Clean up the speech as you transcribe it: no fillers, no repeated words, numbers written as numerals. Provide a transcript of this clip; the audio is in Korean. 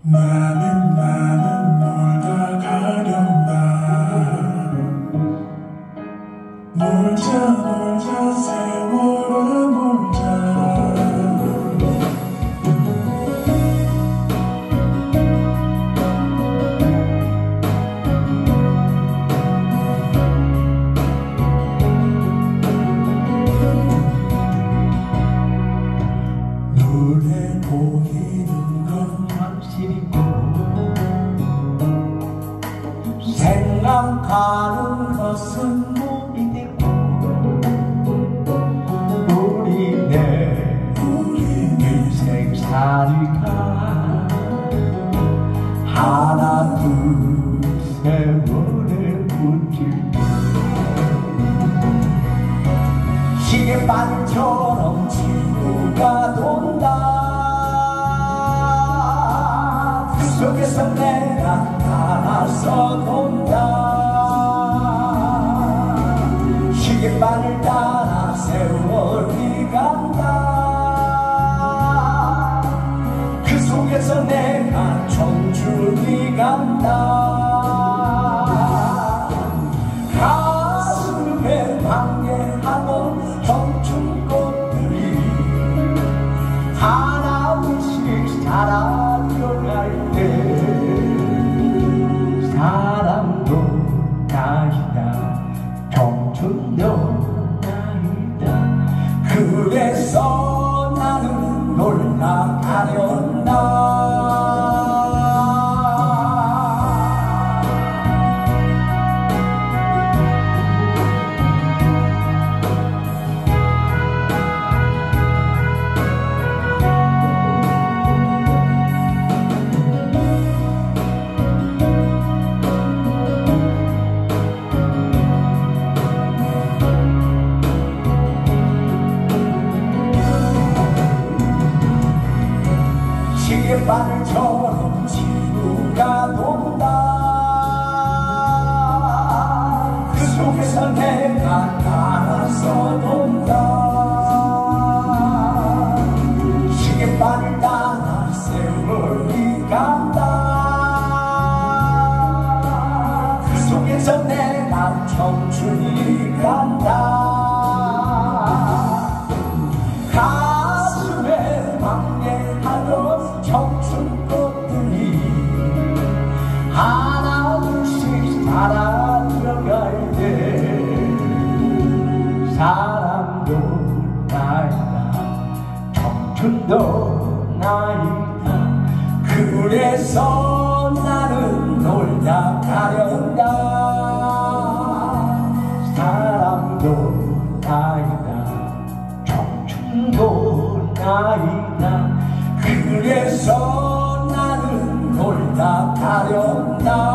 나는 놀다 가련다. 놀자 세월아 놀자. 눈에 보이는 건 현실이고 생각하는 것은 무이 되고 우리 인생살이가 하나 둘 세월에 붙지 시계반처럼 지구가 돈다. 그 속에서 내가 따라서 돈다. 시계반을 따라 세월이 간다. 그 속에서 내가 청춘이 간다. 가슴에 방해하던 청춘꽃들이 하나둘씩 사라져갈 때 사랑도 나이다 청춘도 나이다. 그래서 나는 놀다 가련다. 시계바늘처럼 지구가 돈다. 그 속에서 내가 따라서 돈다. 시계바늘 따라 세월이 간다. 그 속에서 내가 청춘이 간다. 가슴에 방해하던 청춘꽃들이 하나둘씩 사라져갈 때 사랑도 나이다 청춘도 나이다. 그래서 나는 놀다 가련다. 사랑도 나이다 청춘도 나이다. 그래서 나는 놀다 가련다.